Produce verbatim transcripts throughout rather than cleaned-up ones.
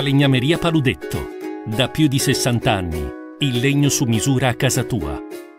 Falegnameria Paludetto. Da più di sessanta anni, il legno su misura a casa tua.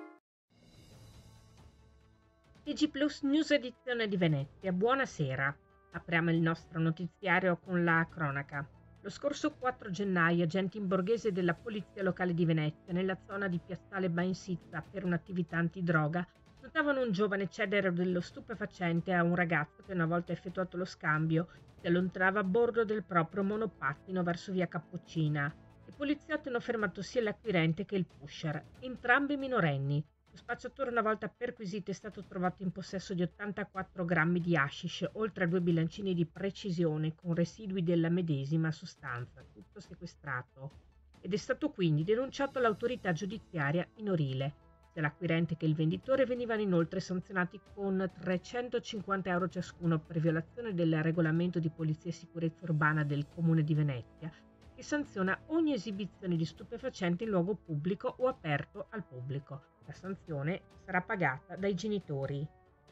T G Plus News edizione di Venezia. Buonasera. Apriamo il nostro notiziario con la cronaca. Lo scorso quattro gennaio, agenti in borghese della Polizia Locale di Venezia, nella zona di Piazzale Bainsizza, per un'attività antidroga, notavano un giovane cedere dello stupefacente a un ragazzo che, una volta effettuato lo scambio, si allontanava a bordo del proprio monopattino verso via Cappuccina. I poliziotti hanno fermato sia l'acquirente che il pusher, entrambi minorenni. Lo spacciatore, una volta perquisito, è stato trovato in possesso di ottantaquattro grammi di hashish, oltre a due bilancini di precisione con residui della medesima sostanza, tutto sequestrato, ed è stato quindi denunciato all'autorità giudiziaria minorile. Sia l'acquirente che il venditore venivano inoltre sanzionati con trecentocinquanta euro ciascuno per violazione del regolamento di polizia e sicurezza urbana del Comune di Venezia, che sanziona ogni esibizione di stupefacenti in luogo pubblico o aperto al pubblico. La sanzione sarà pagata dai genitori.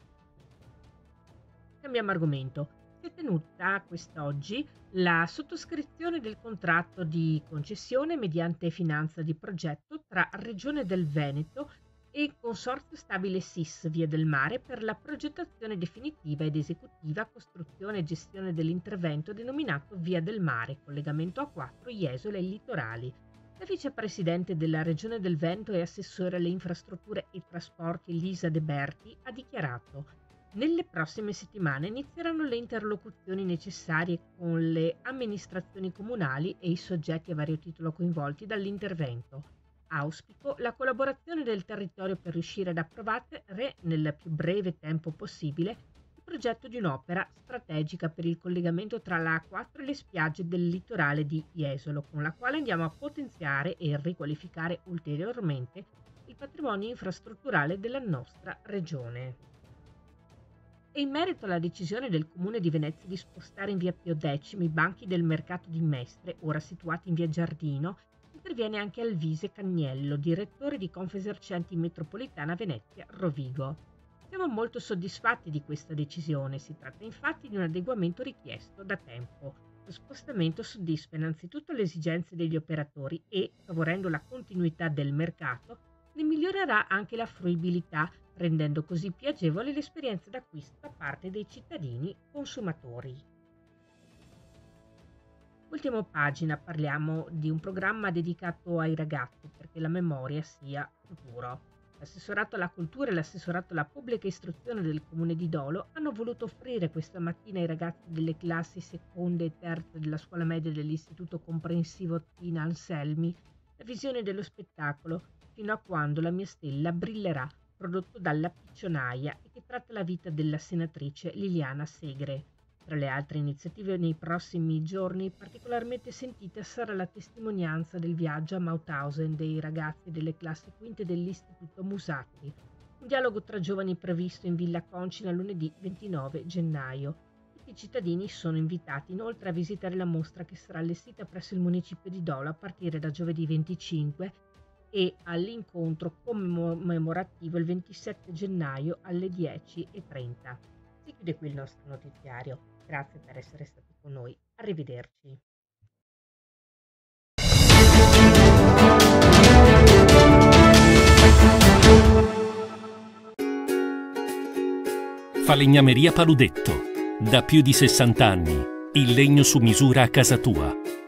Cambiamo argomento. Si è tenuta quest'oggi la sottoscrizione del contratto di concessione mediante finanza di progetto tra Regione del Veneto e Consorzio Stabile S I S Via del Mare per la progettazione definitiva ed esecutiva, costruzione e gestione dell'intervento denominato Via del Mare, collegamento A quattro Jesole e litorali. La vicepresidente della Regione del Veneto e assessore alle infrastrutture e trasporti Lisa De Berti ha dichiarato: nelle prossime settimane inizieranno le interlocuzioni necessarie con le amministrazioni comunali e i soggetti a vario titolo coinvolti dall'intervento. Auspico la collaborazione del territorio per riuscire ad approvare nel più breve tempo possibile il progetto di un'opera strategica per il collegamento tra la A quattro e le spiagge del litorale di Jesolo, con la quale andiamo a potenziare e riqualificare ulteriormente il patrimonio infrastrutturale della nostra regione. E in merito alla decisione del Comune di Venezia di spostare in via Pio X i banchi del mercato di Mestre, ora situati in via Giardino, interviene anche Alvise Cagniello, direttore di Confesercenti Metropolitana Venezia Rovigo. Siamo molto soddisfatti di questa decisione, si tratta infatti di un adeguamento richiesto da tempo. Lo spostamento soddisfa innanzitutto le esigenze degli operatori e, favorendo la continuità del mercato, ne migliorerà anche la fruibilità, rendendo così più agevole l'esperienza d'acquisto da parte dei cittadini consumatori. Ultima pagina, parliamo di un programma dedicato ai ragazzi perché la memoria sia futuro. L'assessorato alla cultura e l'assessorato alla pubblica istruzione del Comune di Dolo hanno voluto offrire questa mattina ai ragazzi delle classi seconde e terze della scuola media dell'Istituto Comprensivo Tina Anselmi la visione dello spettacolo Fino a quando la mia stella brillerà, prodotto dalla Piccionaia e che tratta la vita della senatrice Liliana Segre. Tra le altre iniziative nei prossimi giorni particolarmente sentita sarà la testimonianza del viaggio a Mauthausen dei ragazzi delle classi quinte dell'Istituto Musatti, un dialogo tra giovani previsto in Villa Concina lunedì ventinove gennaio. Tutti i cittadini sono invitati inoltre a visitare la mostra che sarà allestita presso il municipio di Dolo a partire da giovedì venticinque e all'incontro commemorativo il ventisette gennaio alle dieci e trenta. Si chiude qui il nostro notiziario. Grazie per essere stati con noi. Arrivederci. Falegnameria Paludetto. Da più di sessanta anni, il legno su misura a casa tua.